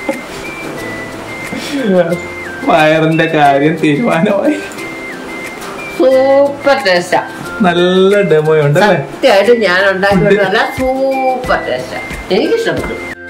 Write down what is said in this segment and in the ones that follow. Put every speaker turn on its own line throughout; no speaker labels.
വയറിന്റെ കാര്യം തീരുമാനമായി.
സൂപ്പർ ടേസ്റ്റാ.
നല്ല ഡെമോയുണ്ട്.
സത്യമായിട്ട് ഞാൻ ഉണ്ടാക്കിയതല്ല, സൂപ്പർ ടേസ്റ്റാ. എനിക്ക് ഇഷ്ടപ്പെട്ടു.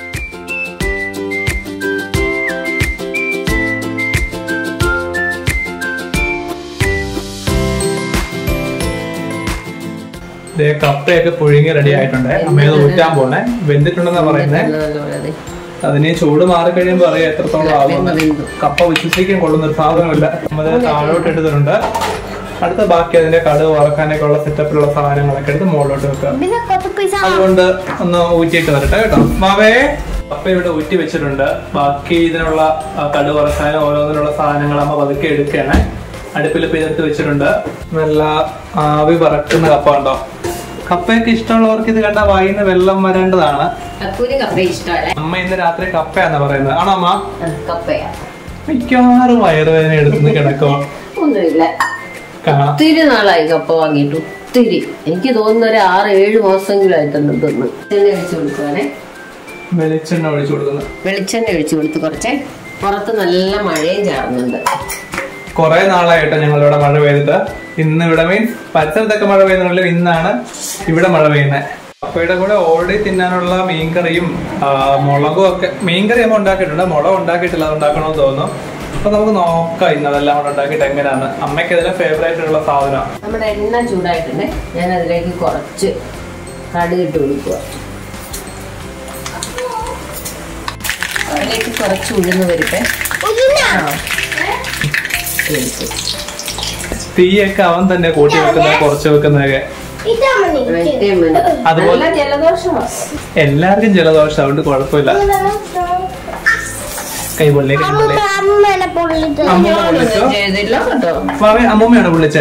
കപ്പയൊക്കെ പുഴുങ്ങി റെഡി ആയിട്ടുണ്ട്. അമ്മയത് ഊറ്റാൻ പോണേ. വെന്തിട്ടുണ്ടെന്നാ പറയുന്നേ. അതിന് ചൂട് മാറി കഴിയുമ്പോൾ അറിയാം എത്രത്തോളം ആകുന്നത്. കപ്പ വിശ്വസിക്കാൻ കൊള്ളുന്ന ഒരു സാധനമില്ല. നമ്മൾ താഴോട്ട് എടുത്തിട്ടുണ്ട്. അടുത്ത ബാക്കി അതിന്റെ കടുക് വറക്കാനൊക്കെ ഉള്ള സെറ്റപ്പിലുള്ള സാധനങ്ങളൊക്കെ എടുത്ത് മുകളിലോട്ട് വെക്കുക. അതുകൊണ്ട് ഒന്ന് ഊറ്റിയിട്ട് വരട്ടെ കേട്ടോ. മാവേ കപ്പ ഇവിടെ ഊറ്റി വെച്ചിട്ടുണ്ട്. ബാക്കി ഇതിനുള്ള കടുക് വറക്കാനും ഓരോന്നിനുള്ള സാധനങ്ങൾ അമ്മ പതുക്കെ എടുക്കുകയാണ്. അടുപ്പിൽ പിന്നെടുത്ത് വെച്ചിട്ടുണ്ട്. നല്ല ആവി പറക്കുന്ന കപ്പ ഉണ്ടോ? കപ്പയൊക്കെ ഇഷ്ടമുള്ളവർക്ക് ഇത് കണ്ട വായിന്ന് വെള്ളം വരേണ്ടതാണ്. അമ്മ ഇന്ന് രാത്രി കപ്പയാന്നാ പറയുന്നത്. ആണോ അമ്മ? മിക്കവാറും വയറുവേദന എടുത്തുനിന്ന് കിടക്കോ?
ഒന്നുമില്ല. ഒത്തിരി നാളായി കപ്പ വാങ്ങിയിട്ട്. ഒത്തിരി. എനിക്ക് തോന്നുന്ന ഒരു 6-7 മാസമെങ്കിലായിട്ടുണ്ട് തിന്ന്. ഒഴിച്ചു കൊടുക്കുവാനേ.
വെളിച്ചെണ്ണ ഒഴിച്ചു കൊടുക്കുന്നു.
വെളിച്ചെണ്ണ ഒഴിച്ചു കൊടുത്ത് കുറച്ച്. പുറത്ത് നല്ല മഴയും ചാറുന്നുണ്ട്.
കുറെ നാളായിട്ട് ഞങ്ങളിവിടെ മഴ പെയ്തിട്ട്. ഇന്ന് ഇവിടെ മീൻസ് പരിസരത്തൊക്കെ മഴ പെയ്യുന്നുള്ളൂ. ഇന്നാണ് ഇവിടെ മഴ പെയ്യുന്നത്. കപ്പയുടെ കൂടെ ഓടി തിന്നാനുള്ള മീൻകറിയും മുളകും ഒക്കെ. മീൻകറി അമ്മ ഉണ്ടാക്കിയിട്ടുണ്ട്. മുളക് ഉണ്ടാക്കിയിട്ടില്ല. അത് ഉണ്ടാക്കണമെന്ന് തോന്നുന്നു. അപ്പൊ നമുക്ക് നോക്കാം ഇന്ന് അതെല്ലാം കൂടെ ഉണ്ടാക്കിയിട്ട് എങ്ങനെയാണ്. അമ്മയ്ക്ക് അതിലെ ഫേവറേറ്റ് ആയിട്ടുള്ള സാധനമാണ്.
നമ്മുടെ എണ്ണ ചൂടായിട്ടുണ്ട്. ഞാൻ അതിലേക്ക് കുറച്ച് കടുകിട്ട് കൊടുക്കുക. അതിലേക്ക് കുറച്ച് ഉഴുന്ന് പരിപ്പ്.
തീയൊക്കെ അവൻ തന്നെ കൂട്ടി വെക്കുന്നത്, കുറച്ച് വെക്കുന്നതൊക്കെ. അതുപോലെ എല്ലാവർക്കും ജലദോഷം, അതുകൊണ്ട് കുഴപ്പമില്ല. കൈപൊള്ളി അമ്മൂമ്മയാണ് പൊള്ളിച്ചേ.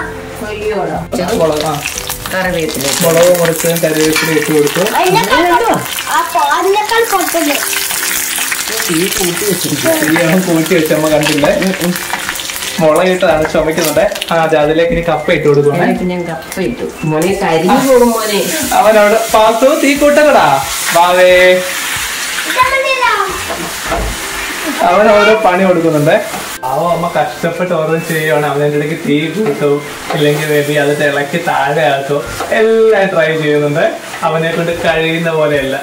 മുളക് മുറിച്ച് കറിവേപ്പില ഇട്ട് കൊടുത്തു. കൂട്ടി വെച്ച് അമ്മ കണ്ടില്ലേ. മുളകിട്ടാണ് ചുമക്കുന്നുണ്ട്. അതെ, അതിലേക്ക് ഇനി കപ്പ ഇട്ട് കൊടുക്കണം. അവനോട് പാത്തു തീ കൂട്ടക്കടാ ബാവേ. അവൻ ഓരോ പണി കൊടുക്കുന്നുണ്ട്. അമ്മ കഷ്ടപ്പെട്ട് ഓരോ ചെയ്യുവാണ്. അവൻ്റെ ഇടയ്ക്ക് തീ കൂട്ടും, ഇല്ലെങ്കിൽ വേണ്ടി അത് ഇളക്കി താഴെ ആക്കും. എല്ലാം ട്രൈ ചെയ്യുന്നുണ്ട്. അവനെ കൊണ്ട് കഴിയുന്ന പോലെയല്ല.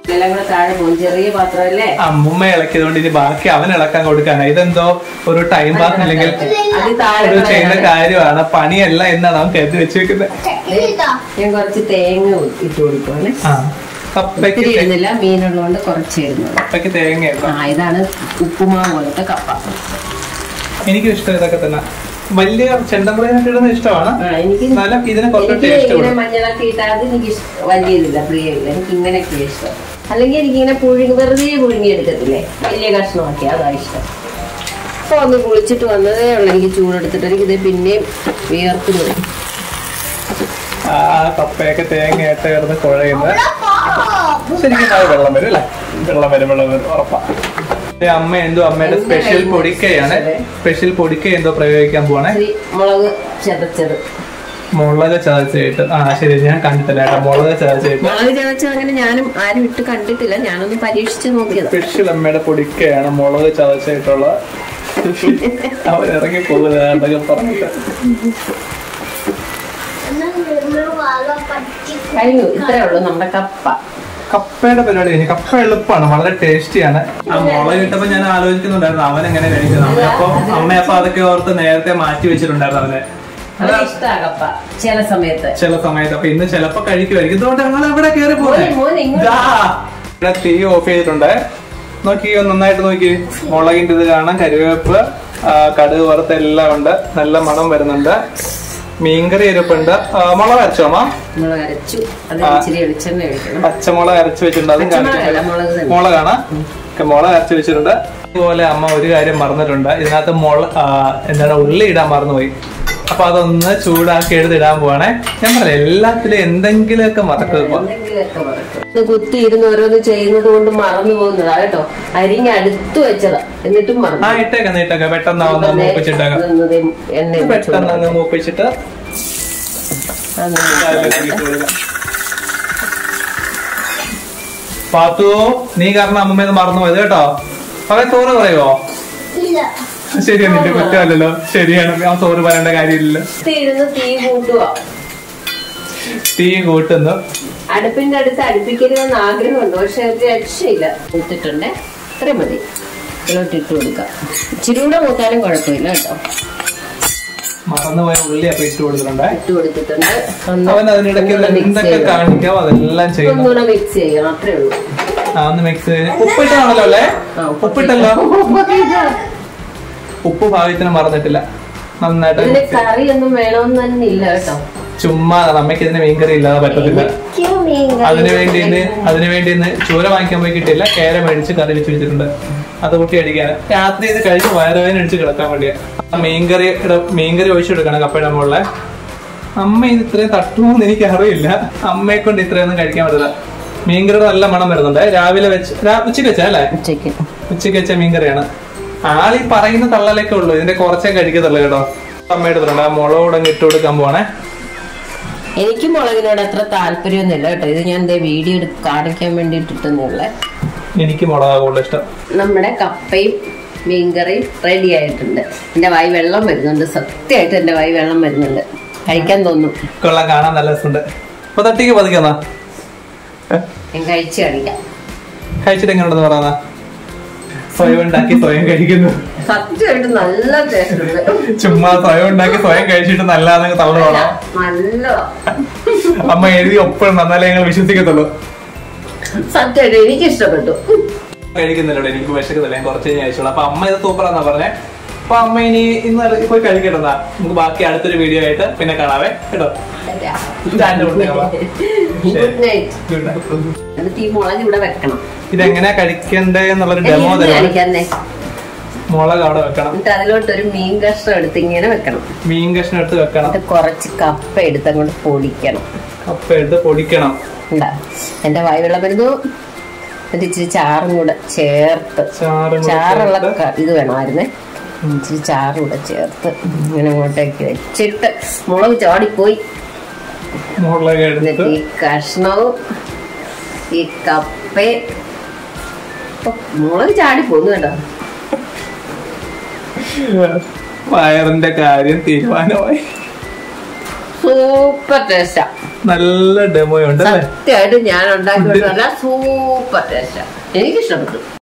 അമ്മൂമ്മ ഇളക്കിയതുകൊണ്ട് ഇനി ബാക്കി അവൻ ഇളക്കാൻ കൊടുക്കാനാണ്. ഇതെന്തോ ഒരു ടൈം പാസ് അല്ലെങ്കിൽ ഒരു ചെയ്യുന്ന കാര്യമാണ്, പണിയല്ല എന്നാണ് അവൻ കരുതി വെച്ചേക്കുന്നത്.
ഞാൻ കുറച്ച് തേങ്ങ ഇട്ട് കൊടുക്കുവാണ്. മീനുള്ളതുകൊണ്ട് കുറച്ച്
കപ്പയ്ക്ക് തേങ്ങ.
ഇതാണ് ഉപ്പുമാവ് പോലത്തെ കപ്പ.
എനിക്കും ഇഷ്ടം ഇതൊക്കെ തന്നെ. വലിയ ചെണ്ടമ്പുറയൊക്കെ ഇടുന്നത് ഇഷ്ടമാണ്. ഇതിന് കുറച്ച് ടേസ്റ്റ്.
മഞ്ഞളൊക്കെ ഇട്ടാൽ അത് എനിക്ക് വലിയ ഇതില്ല, പ്രിയമില്ല. എനിക്ക് ഇങ്ങനെയൊക്കെ ഇഷ്ടം. അല്ലെങ്കിൽ എനിക്കിങ്ങനെ വെറുതെ പുഴുങ്ങി എടുക്കത്തില്ലേ, വലിയ കഷ്ണമാക്കി, അതാ ഇഷ്ടം. അപ്പൊ ഒന്ന് കുളിച്ചിട്ട് വന്നതേ ഉള്ളു. എനിക്ക് ചൂടെടുത്തിട്ട് എനിക്കിത് പിന്നെയും വിയർക്കുന്നത്.
കപ്പയൊക്കെ തേങ്ങയായിട്ട് കിടന്ന് കുഴയുന്നത് ശരിക്കും വെള്ളം വരും അല്ലേ? വെള്ളം വരും ഉറപ്പാ. അമ്മ എന്തോ അമ്മയുടെ സ്പെഷ്യൽ പൊടിക്കയാണ്. സ്പെഷ്യൽ പൊടിക്ക എന്തോ പ്രയോഗിക്കാൻ പോവാണേ.
മുളക് ചതച്ചത്.
മുളക് ചതച്ചായിട്ട്. ശരി, ഞാൻ കണ്ടിട്ടില്ല കേട്ടോ മുളക് ചതച്ചായിട്ട്.
മുളക് ചതച്ചത് അങ്ങനെ ഞാനും ആരും ഇട്ട് കണ്ടിട്ടില്ല. ഞാനൊന്ന് പരീക്ഷിച്ച് നോക്കിയത്.
സ്പെഷ്യൽ അമ്മയുടെ പൊടിക്കയാണ് മുളക് ചതച്ചായിട്ടുള്ള. അവരിറങ്ങി പോകുന്നതൊക്കെ പറഞ്ഞിട്ട്
കഴിഞ്ഞു. ഇത്രേ ഉള്ളൂ നമ്മുടെ കപ്പ.
കപ്പയുടെ പരിപാടി കഴിഞ്ഞു. കപ്പ എളുപ്പമാണ്, വളരെ ടേസ്റ്റിയാണ്. ആ മുളക് ഇട്ടപ്പോ ഞാൻ ആലോചിക്കുന്നുണ്ടായിരുന്നു അവൻ എങ്ങനെ കഴിക്കുന്നത്. അമ്മയപ്പോ അതൊക്കെ ഓർത്ത് നേരത്തെ മാറ്റി വെച്ചിട്ടുണ്ടായിരുന്നു അവനെ.
ചില സമയത്ത്.
അപ്പൊ ഇന്ന് ചിലപ്പോ കഴിക്കുമായിരിക്കും. ഇതുകൊണ്ട് ഞങ്ങൾ എവിടെ കയറി ഇവിടെ തീ ഓഫ് ചെയ്തിട്ടുണ്ട്. നോക്കി, നന്നായിട്ട് നോക്കി. മുളകിന്റെ ഇത് കാണാം, കറിവേപ്പ്, കടുക് വറുത്ത എല്ലാം ഉണ്ട്. നല്ല മണം വരുന്നുണ്ട്. മീൻകറി ഇരിപ്പുണ്ട്. മുളക് അരച്ചോ അമ്മ? പച്ചമുളക് അരച്ച് വെച്ചിട്ടുണ്ട്. അതും കാണിച്ചിട്ടുണ്ട്. മുളകാണ്. മുളക് അരച്ച് വെച്ചിട്ടുണ്ട്. അതുപോലെ അമ്മ ഒരു കാര്യം മറന്നിട്ടുണ്ട്. ഇതിനകത്ത് എന്താണ് ഉള്ളി ഇടാൻ മറന്നുപോയി. അപ്പൊ അതൊന്ന് ചൂടാക്കി എടുത്തിടാൻ പോവാണേ. ഞാൻ പറയാം എല്ലാത്തിലും എന്തെങ്കിലുമൊക്കെ മറക്കുക.
കുത്തി ഇരുന്ന് ഓരോന്ന് ചെയ്യുന്നത് കൊണ്ട് മറന്നു പോകുന്നതാ കേട്ടോ. അരിഞ്ഞ് അടുത്ത് വെച്ചതാ, എന്നിട്ടും മറന്നു.
ഇട്ടേക്കാം പെട്ടെന്ന് മൂപ്പിച്ചിട്ടേക്കാം. പെട്ടെന്ന് അങ്ങ് മൂപ്പിച്ചിട്ട് പാത്തു, നീ കാരണം അമ്മമ്മേന്ന് മറന്നു പോയത് കേട്ടോ. അവൻ ചോറ് പറയുവോ? ശരിയാണ്, നിന്റെ കുറ്റമല്ലല്ലോ. ശരിയാണ്, അവൻ ചോറ് പറയേണ്ട കാര്യമില്ലല്ലോ. തീ കൂട്ടുന്നു.
അടുപ്പിന്റെ അടുത്ത് അടുപ്പിക്കരുതെന്ന് ആഗ്രഹമുണ്ട്, പക്ഷെ ഒരു രക്ഷയില്ല. ഇട്ടിട്ടുണ്ട്, ഇത്രയും മതി. ഇതിലോട്ട് ഇട്ട് കൊടുക്കാം. ഇച്ചിരി കൂടെ മൂത്താലും കുഴപ്പമില്ല കേട്ടോ.
മറന്നുപോയ ഉള്ളി അപ്പൊ ഇട്ട് കൊടുത്തിട്ടുണ്ട്.
അവൻ
അതിനിടയ്ക്ക് എന്തൊക്കെ കാണിക്കാവോ അതെല്ലാം ചെയ്യും.
മിക്സ് ചെയ്യണം, അത്രേ ഉള്ളൂ.
ഒന്ന് മിക്സ് ചെയ്ത് ഉപ്പിട്ടാണല്ലോ അല്ലേ? ഉപ്പിട്ടല്ലോ. ഉപ്പ് ഭാഗ്യത്തിന് മറന്നിട്ടില്ല. നന്നായിട്ട്
കറിയൊന്നും വേണമെന്ന് തന്നെ ഇല്ല കേട്ടോ.
ചുമ്മാ അമ്മയ്ക്ക് ഇതിന് മീൻകറി ഇല്ലാതെ പറ്റത്തില്ല. അതിനുവേണ്ടി ഇന്ന് ചൂര വാങ്ങിക്കാൻ പോയി കിട്ടിയില്ല. കേര മേടിച്ച് കറി വെച്ച് വെച്ചിട്ടുണ്ട്. അത് കൂട്ടി അടിക്കാൻ രാത്രി ഇത് കഴിച്ച് വയറുവേദന അടിച്ച് കിടക്കാൻ വേണ്ടിയാ. മീൻകറി ഒഴിച്ചു കൊടുക്കണം കപ്പയുടെ മുകളിലെ. അമ്മ ഇത് ഇത്രയും തട്ടുമോന്ന് എനിക്ക് അറിയില്ല. അമ്മയെ കൊണ്ട് ഇത്രയൊന്നും കഴിക്കാൻ പറ്റില്ല. മീൻകറിയുടെ നല്ല മണം വരുന്നുണ്ട്. രാവിലെ വെച്ച് ഉച്ചയ്ക്ക് വെച്ചാ അല്ലേ? ഉച്ചയ്ക്ക് വെച്ച മീൻകറിയാണ്. ആളീ പറയുന്ന തള്ളലൊക്കെ ഉള്ളൂ, ഇതിന്റെ കുറച്ചേ കഴിക്കത്തുള്ളൂ കേട്ടോ. അമ്മ എടുത്തിട്ടുണ്ട്. ആ മുളക് ഇട്ട് കൊടുക്കാൻ പോണേ.
എനിക്ക് മുളകിനോട് അത്ര താല്പര്യമൊന്നുമില്ല കേട്ടോ. ഇത് ഞാൻ വീഡിയോ കാണിക്കാൻ വേണ്ടിട്ടിട്ടുള്ള.
എനിക്ക് മുളകാ കൂടുതൽ ഇഷ്ടം.
നമ്മുടെ കപ്പയും മീൻകറിയും റെഡി ആയിട്ടുണ്ട്. എന്റെ വായി വെള്ളം വരുന്നുണ്ട്, സത്യമായിട്ട് എന്റെ വായി വെള്ളം വരുന്നുണ്ട്. കഴിക്കാൻ തോന്നും.
കൊള്ളാം, കാണാൻ നല്ല രസമുണ്ട്. അപ്പൊ തട്ടിക്ക് പതിക്കാന്നാ
ഞാൻ കഴിച്ചു കാണിക്കാം.
കഴിച്ചിട്ട് എങ്ങനെയുണ്ടെന്ന് പറയാ. സ്വയം ഉണ്ടാക്കി സ്വയം കഴിക്കുന്നു.
സത്യമായിട്ട് നല്ല ടേസ്റ്റ് ഉണ്ട്.
ചുമ്മാ സ്വയം ഉണ്ടാക്കി സ്വയം കഴിച്ചിട്ട് നല്ലതാണെങ്കിൽ തള്ളണോ?
നല്ല
അമ്മ എഴുതി ഒപ്പം എന്നാലേ ഞങ്ങൾ വിശ്വസിക്കത്തുള്ളൂ.
സത്യമായിട്ട് എനിക്ക് ഇഷ്ടപ്പെട്ടു.
കഴിക്കുന്നില്ലോ, എനിക്ക് വിശക്കുന്നില്ല. ഞാൻ കുറച്ച് കഴിഞ്ഞ് കഴിച്ചോളൂ. അപ്പൊ അമ്മ ഇത് സൂപ്പറാന്നാ പറഞ്ഞേ. അപ്പൊ അമ്മ ഇന്ന് പോയി കഴിക്കട്ടെന്നാ. നമുക്ക് ബാക്കി അടുത്തൊരു വീഡിയോ ആയിട്ട് പിന്നെ കാണാവേ കേട്ടോ. ഇതെങ്ങനെയാ കഴിക്കണ്ടേ എന്നുള്ളൊരു ഡെമോ തരാം. മുളക് അവിടെ വെക്കണം.
അതിലോട്ടൊരു മീൻ കഷ്ണം എടുത്ത് ഇങ്ങനെ വെക്കണം.
മീൻ കഷ്ണം എടുത്ത് വെക്കണം.
കുറച്ച് കപ്പ എടുത്ത് അങ്ങോട്ട് പൊടിക്കണം.
കപ്പ എടുത്ത് പൊടിക്കണം.
എന്റെ വായു വെള്ളം വരുന്നു. ഇച്ചിരി ചാറും കൂടെ ചേർത്ത്, ചാറുള്ള ഇത് വേണമായിരുന്നേ. ഇച്ചിരി ചാറും കൂടെ ചേർത്ത് ഇങ്ങനെ അങ്ങോട്ടേക്ക് വെച്ചിട്ട് മുളക് ചാടിപ്പോയി. ഈ കഷ്ണവും ഈ കപ്പയും മുളക് ചാടിപ്പോന്നു കേട്ടോ.
വയറിന്റെ കാര്യം തീരുമാനമായി.
സൂപ്പർ ടേസ്റ്റാ.
നല്ല ഡെമോയുണ്ട്.
സത്യമായിട്ട് ഞാൻ ഉണ്ടാക്കി സൂപ്പർ ടേസ്റ്റാ. എനിക്കിഷ്ടപ്പെട്ടു.